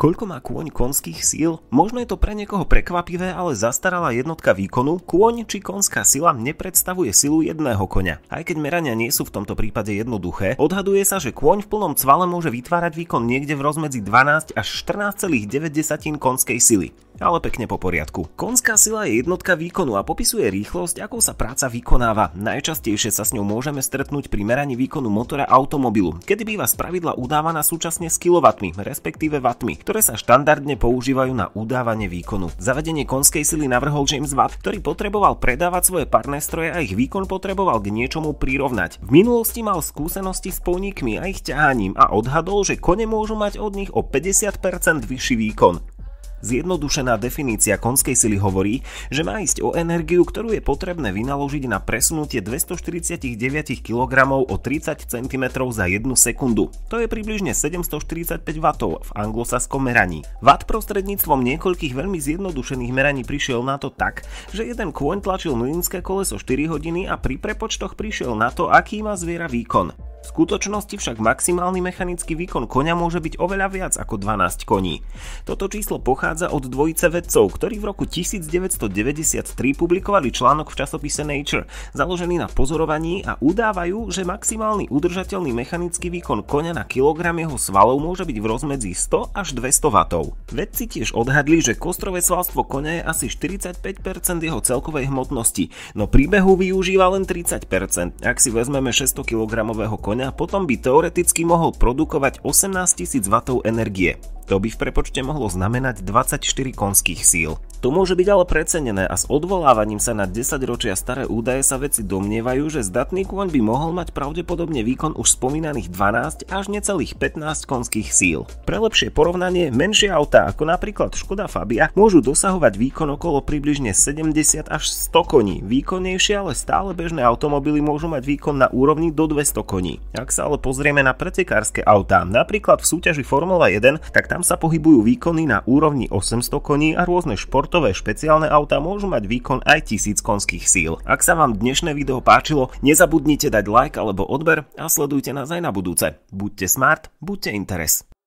Koľko má kôň konských síl? Možno je to pre niekoho prekvapivé, ale zastaralá jednotka výkonu, kôň či konská sila nepredstavuje silu jedného koňa. Aj keď merania nie sú v tomto prípade jednoduché, odhaduje sa, že kôň v plnom cvale môže vytvárať výkon niekde v rozmedzi 12 až 14,9 konskej sily. Ale pekne po poriadku. Konská sila je jednotka výkonu a popisuje rýchlosť, akou sa práca vykonáva. Najčastejšie sa s ňou môžeme stretnúť pri meraní výkonu motora automobilu, kedy býva spravidla udávaná súčasne s kilowattmi, respektíve wattmi, ktoré sa štandardne používajú na udávanie výkonu. Zavedenie konskej sily navrhol James Watt, ktorý potreboval predávať svoje parné stroje a ich výkon potreboval k niečomu prirovnať. V minulosti mal skúsenosti s poníkmi a ich ťahaním a odhadol, že kone môžu mať od nich o 50% vyšší výkon. Zjednodušená definícia konskej sily hovorí, že má ísť o energiu, ktorú je potrebné vynaložiť na presunutie 249 kg o 30 cm za 1 sekundu. To je približne 745 W v anglosaskom meraní. Watt prostredníctvom niekoľkých veľmi zjednodušených meraní prišiel na to tak, že jeden kôň tlačil mlynské koleso 4 hodiny a pri prepočtoch prišiel na to, aký má zviera výkon. V skutočnosti však maximálny mechanický výkon koňa môže byť oveľa viac ako 12 koní. Toto číslo pochádza od dvojice vedcov, ktorí v roku 1993 publikovali článok v časopise Nature, založený na pozorovaní a udávajú, že maximálny udržateľný mechanický výkon koňa na kilogram jeho svalov môže byť v rozmedzi 100 až 200 W. Vedci tiež odhadli, že kostrové svalstvo koňa je asi 45% jeho celkovej hmotnosti, no pri behu využíva len 30%. Ak si vezmeme 600 kg koňa, potom by teoreticky mohol produkovať 18 000 W energie. To by v prepočte mohlo znamenať 24 konských síl. To môže byť ale precenené a s odvolávaním sa na 10 ročia staré údaje sa vedci domnievajú, že zdatný kôň by mohol mať pravdepodobne výkon už spomínaných 12 až necelých 15 konských síl. Pre lepšie porovnanie, menšie autá ako napríklad Škoda Fabia môžu dosahovať výkon okolo približne 70 až 100 koní. Výkonnejšie, ale stále bežné automobily môžu mať výkon na úrovni do 200 koní. Ak sa ale pozrieme na pretekárske autá, napríklad v súťaži Formula 1, tak tam sa pohybujú výkony na úrovni 800 koní a rôzne športové špeciálne autá môžu mať výkon aj 1000 konských síl. Ak sa vám dnešné video páčilo, nezabudnite dať like alebo odber a sledujte nás aj na budúce. Buďte smart, buďte interes.